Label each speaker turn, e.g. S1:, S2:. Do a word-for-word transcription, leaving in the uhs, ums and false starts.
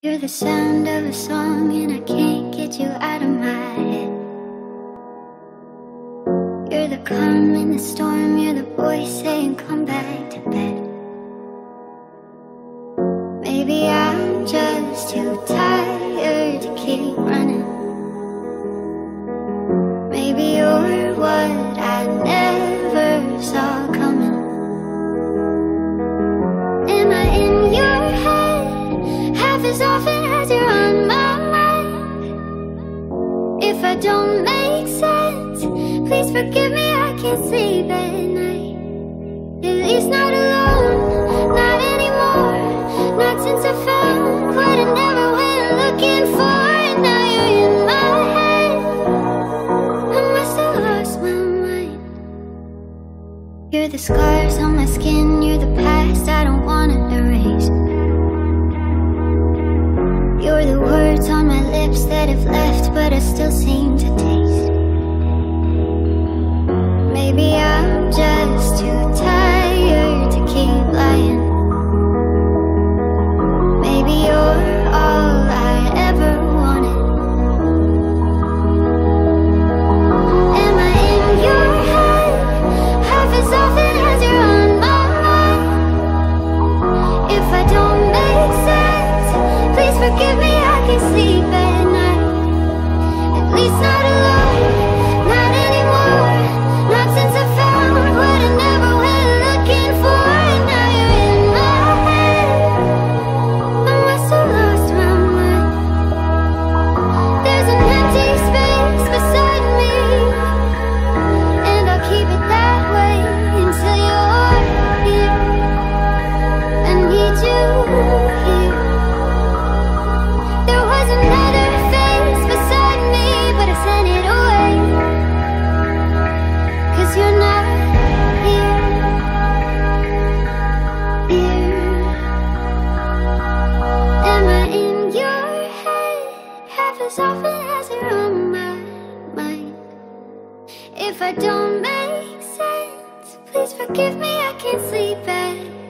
S1: You're the sound of a song and I can't get you out of my head. You're the calm in the storm, you're the voice saying come back to bed. Maybe I'm just too tired to keep running. Maybe you're what I never saw coming. Am I in your head half as often as you're on my mind? If I don't make sense, please forgive me, I can't sleep at night. At least not alone, not anymore. Not since I found what I never went looking for. And now you're in my head, I must have lost my mind. You're the scars on my skin, you're the past I don't wanna erase. You're the words on my lips that have left but I still seem to taste. Maybe I'm just too tired to keep lying. Maybe you're all I ever wanted. Am I in your head half as often as you're on my mind? If I don't make sense, please forgive me, I can't sleep at night. At least not alone, not anymore. Not since I found what I never went looking for. And now you're in my head, I must have lost my mind. There's an empty space beside me, and I'll keep it that way until you're here. I need you here. There was another face beside me, but I sent it away. Cause you're not here, here. Am I in your head half as often as you're on my mind? If I don't make sense, please forgive me, I can't sleep at